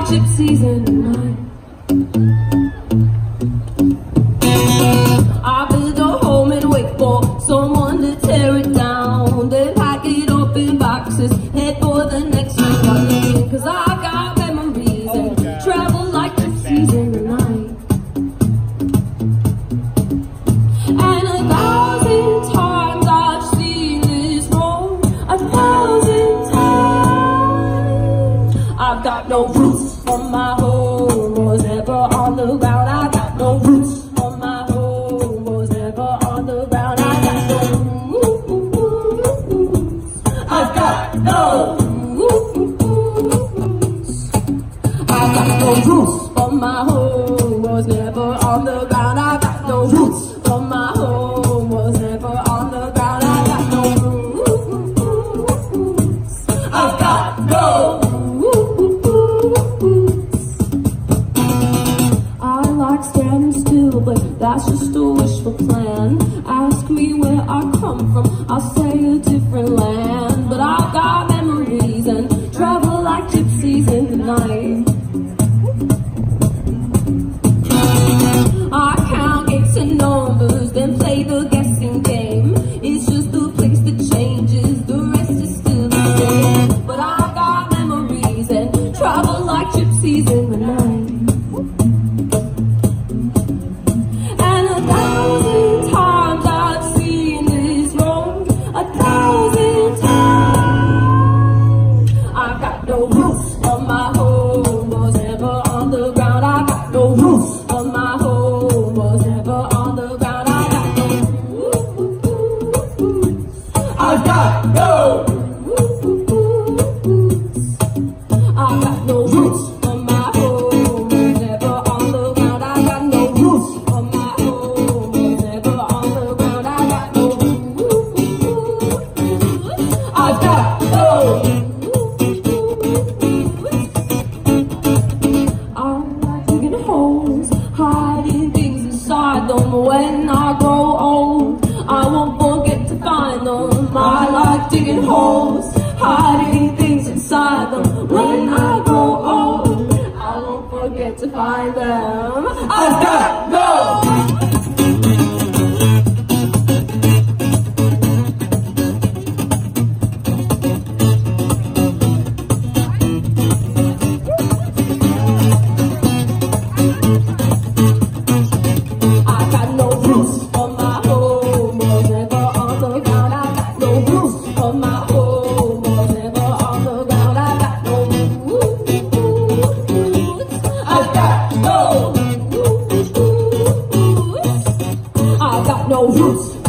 gypsies in the night. I build a home and wait for someone to tear it down. Then pack it up in boxes, head for the next one. Cause I got memories and travel like gypsies in the night. And 1,000 times I've seen this road, 1,000 times. I've got no roots on my home, was never on the ground. I got no roots on my home, was never on the ground. I got no roots. I've got no roots. I got no roots on my home, was never on the ground. I got no roots on my home, was never on the ground. I got no roots. I've got no roots. I like standing still, but that's just a wishful plan. Ask me where I come from, I'll say a different land. But I've got memories and travel like gypsies in the night. I count gates and numbers, then play the guessing game. It's just the place that changes, the rest is still the same. But I've got memories and travel like gypsies in the night. And 1,000 times I've seen this road, 1,000 times. I've got no roots on my home, was never on the ground. I got no roots on my home, was never on the ground. I got no roots. I've got no roots. I got no roots on my home, was never on the ground. I got no roots on my home, was never on the ground. I got no roots. I've got no roots. I like digging holes, hiding things inside them. When I grow old, I won't forget to find them. I like digging holes, hiding things inside them. When I grow old, I won't forget to find them. I've got no. No roots.